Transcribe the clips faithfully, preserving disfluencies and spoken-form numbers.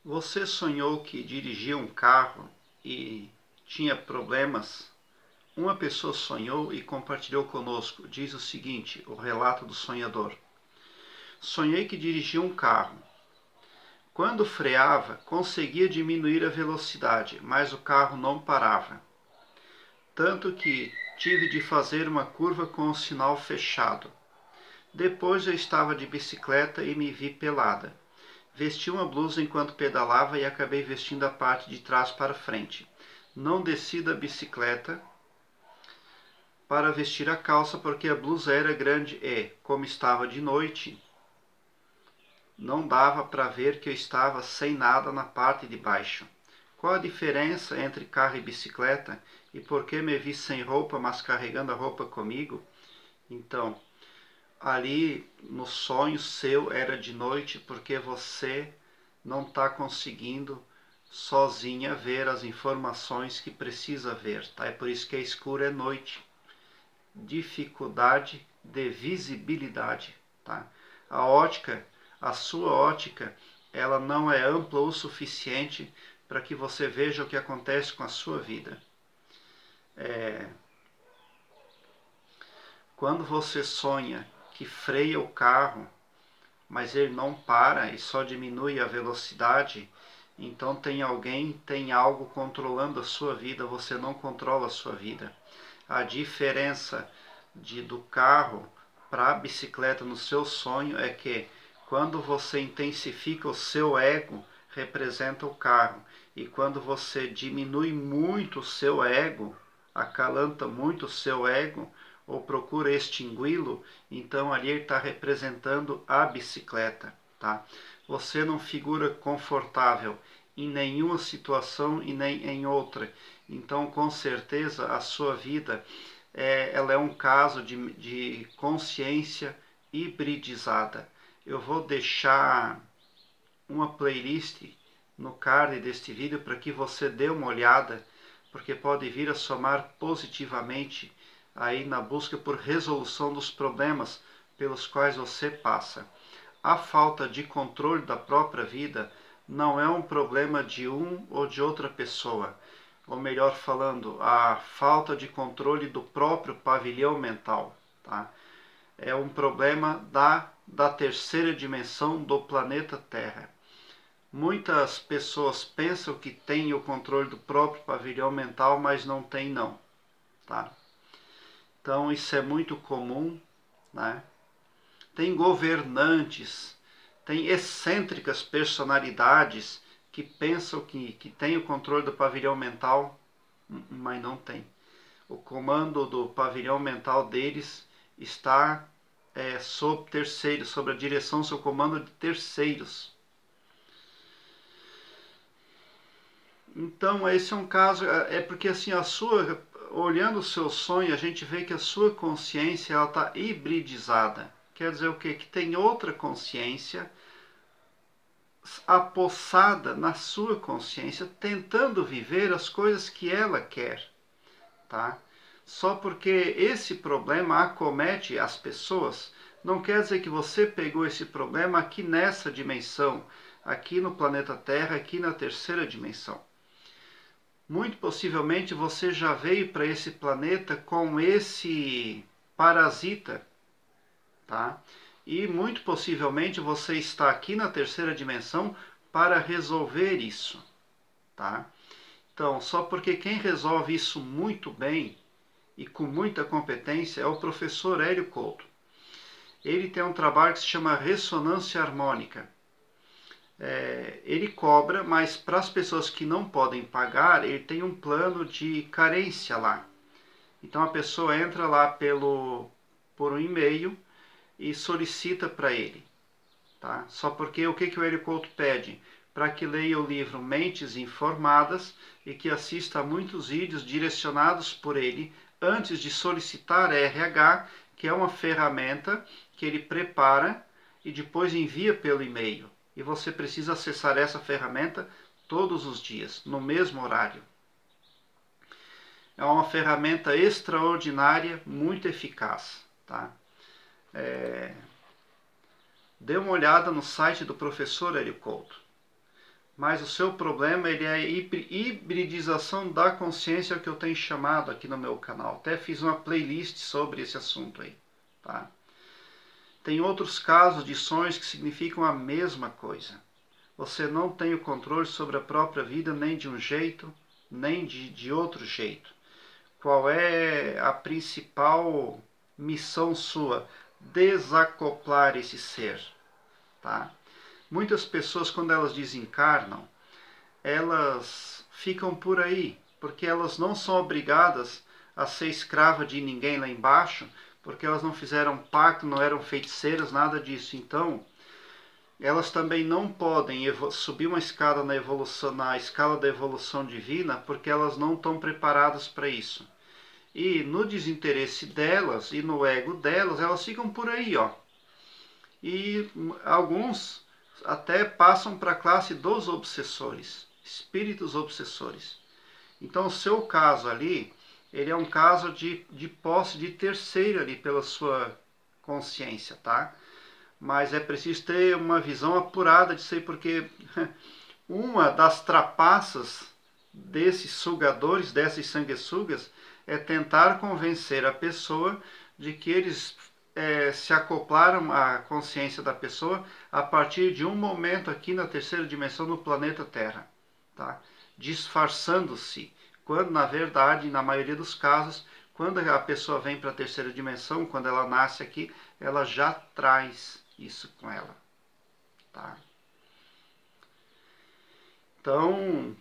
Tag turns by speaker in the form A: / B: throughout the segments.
A: Você sonhou que dirigia um carro e tinha problemas? Uma pessoa sonhou e compartilhou conosco. Diz o seguinte, o relato do sonhador. Sonhei que dirigia um carro. Quando freava, conseguia diminuir a velocidade, mas o carro não parava. Tanto que tive de fazer uma curva com o sinal fechado. Depois eu estava de bicicleta e me vi pelada. Vesti uma blusa enquanto pedalava e acabei vestindo a parte de trás para frente. Não desci da bicicleta para vestir a calça porque a blusa era grande e, como estava de noite, não dava para ver que eu estava sem nada na parte de baixo. Qual a diferença entre carro e bicicleta e por que me vi sem roupa, mas carregando a roupa comigo? Então, ali no sonho seu era de noite porque você não está conseguindo sozinha ver as informações que precisa ver, tá? É por isso que é escuro, é noite. Dificuldade de visibilidade, tá? A ótica, a sua ótica, ela não é ampla o suficiente para que você veja o que acontece com a sua vida. É... Quando você sonha que freia o carro, mas ele não para e só diminui a velocidade, então tem alguém, tem algo controlando a sua vida, você não controla a sua vida. A diferença de, do carro para a bicicleta no seu sonho é que quando você intensifica o seu ego, representa o carro, e quando você diminui muito o seu ego, acalanta muito o seu ego, ou procura extingui-lo, então ali ele está representando a bicicleta, tá? Você não figura confortável em nenhuma situação e nem em outra, então com certeza a sua vida é, ela é um caso de, de consciência hibridizada. Eu vou deixar uma playlist no card deste vídeo para que você dê uma olhada, porque pode vir a somar positivamente aí na busca por resolução dos problemas pelos quais você passa. A falta de controle da própria vida não é um problema de um ou de outra pessoa, ou melhor falando, a falta de controle do próprio pavilhão mental, tá? É um problema da, da terceira dimensão do planeta Terra. Muitas pessoas pensam que têm o controle do próprio pavilhão mental, mas não tem não, tá? Então isso é muito comum, né? Tem governantes, tem excêntricas personalidades que pensam que, que tem o controle do pavilhão mental, mas não tem. O comando do pavilhão mental deles está é, sob terceiros, sob a direção, sob o comando de terceiros. Então esse é um caso, é porque assim a sua, olhando o seu sonho, a gente vê que a sua consciência ela está hibridizada. Quer dizer o quê? Que tem outra consciência apossada na sua consciência, tentando viver as coisas que ela quer, tá? Só porque esse problema acomete as pessoas, não quer dizer que você pegou esse problema aqui nessa dimensão, aqui no planeta Terra, aqui na terceira dimensão. Muito possivelmente você já veio para esse planeta com esse parasita, tá? E muito possivelmente você está aqui na terceira dimensão para resolver isso, tá? Então, só porque quem resolve isso muito bem e com muita competência é o professor Hélio Couto. Ele tem um trabalho que se chama ressonância harmônica. É, ele cobra, mas para as pessoas que não podem pagar, ele tem um plano de carência lá. Então a pessoa entra lá pelo, por um e-mail e solicita para ele. Tá? Só porque o que, que o Hélio Couto pede? Para que leia o livro Mentes Informadas e que assista a muitos vídeos direcionados por ele antes de solicitar a R H, que é uma ferramenta que ele prepara e depois envia pelo e-mail. E você precisa acessar essa ferramenta todos os dias, no mesmo horário. É uma ferramenta extraordinária, muito eficaz. Tá? É... Dê uma olhada no site do professor Hélio Couto. Mas o seu problema ele é a hibridização da consciência, que eu tenho chamado aqui no meu canal. Até fiz uma playlist sobre esse assunto aí, tá? Tem outros casos de sonhos que significam a mesma coisa. Você não tem o controle sobre a própria vida, nem de um jeito, nem de, de outro jeito. Qual é a principal missão sua? Desacoplar esse ser, tá? Muitas pessoas, quando elas desencarnam, elas ficam por aí, porque elas não são obrigadas a ser escrava de ninguém lá embaixo, porque elas não fizeram pacto, não eram feiticeiras, nada disso. Então, elas também não podem subir uma escada na evolução, na escala da evolução divina, porque elas não estão preparadas para isso. E no desinteresse delas e no ego delas, elas ficam por aí, ó. E alguns até passam para a classe dos obsessores, espíritos obsessores. Então, o seu caso ali, ele é um caso de, de posse de terceiro ali pela sua consciência, tá? Mas é preciso ter uma visão apurada disso aí, porque uma das trapaças desses sugadores, dessas sanguessugas, é tentar convencer a pessoa de que eles é, se acoplaram à consciência da pessoa a partir de um momento aqui na terceira dimensão no planeta Terra, tá? Disfarçando-se, quando na verdade, na maioria dos casos, quando a pessoa vem para a terceira dimensão, quando ela nasce aqui, ela já traz isso com ela, tá? Então,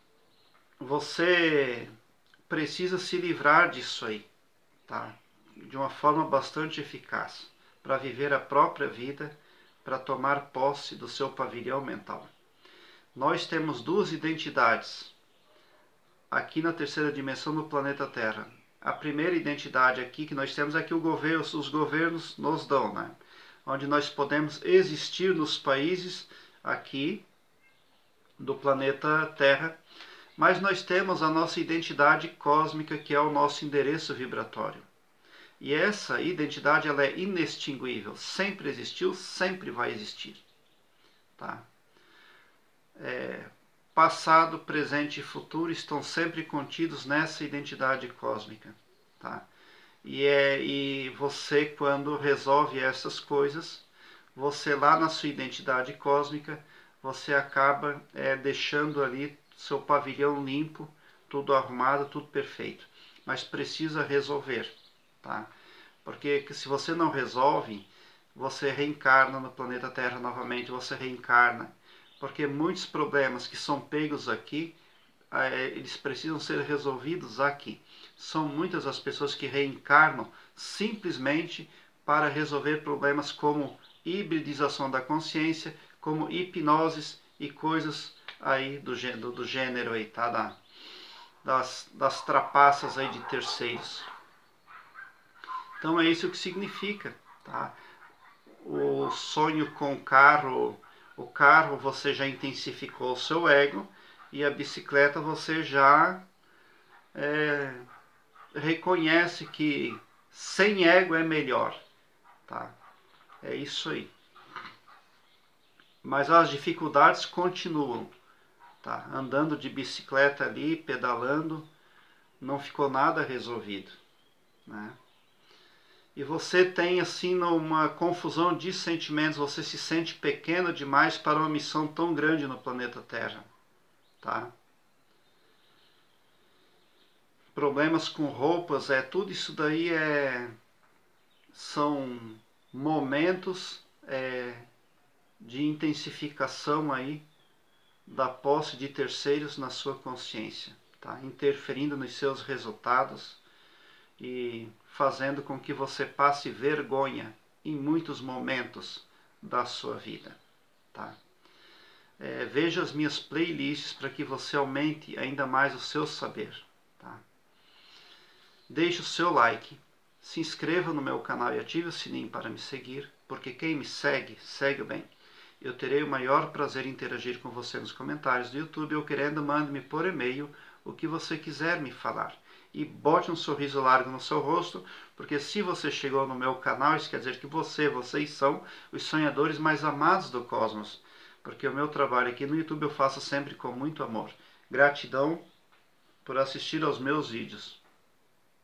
A: você precisa se livrar disso aí, tá? De uma forma bastante eficaz, para viver a própria vida, para tomar posse do seu pavilhão mental. Nós temos duas identidades aqui na terceira dimensão do planeta Terra. A primeira identidade aqui que nós temos é que o governo, os governos nos dão, né? Onde nós podemos existir nos países aqui do planeta Terra, mas nós temos a nossa identidade cósmica, que é o nosso endereço vibratório. E essa identidade ela é inextinguível, sempre existiu, sempre vai existir, tá? É, passado, presente e futuro estão sempre contidos nessa identidade cósmica, tá? E, é, e você, quando resolve essas coisas, você lá na sua identidade cósmica, você acaba é, deixando ali seu pavilhão limpo, tudo arrumado, tudo perfeito. Mas precisa resolver, tá? Porque se você não resolve, você reencarna no planeta Terra novamente, você reencarna. Porque muitos problemas que são pegos aqui, eles precisam ser resolvidos aqui. São muitas as pessoas que reencarnam simplesmente para resolver problemas como hibridização da consciência, como hipnoses e coisas aí do gênero, do gênero aí, tá? Da, das, das trapaças aí de terceiros. Então é isso que significa, tá? O sonho com o carro, o carro você já intensificou o seu ego, e a bicicleta você já é, reconhece que sem ego é melhor, tá? É isso aí. Mas as dificuldades continuam, tá? Andando de bicicleta ali, pedalando, não ficou nada resolvido, né? E você tem assim uma confusão de sentimentos, você se sente pequeno demais para uma missão tão grande no planeta Terra, tá? Problemas com roupas, é tudo isso daí é são momentos é, de intensificação aí da posse de terceiros na sua consciência, tá? Interferindo nos seus resultados e fazendo com que você passe vergonha em muitos momentos da sua vida, tá? É, veja as minhas playlists para que você aumente ainda mais o seu saber, tá? Deixe o seu like, se inscreva no meu canal e ative o sininho para me seguir, porque quem me segue, segue bem. Eu terei o maior prazer em interagir com você nos comentários do YouTube, ou querendo, mande-me por e-mail o que você quiser me falar. E bote um sorriso largo no seu rosto, porque se você chegou no meu canal, isso quer dizer que você, vocês são os sonhadores mais amados do cosmos. porque o meu trabalho aqui no YouTube eu faço sempre com muito amor. Gratidão por assistir aos meus vídeos.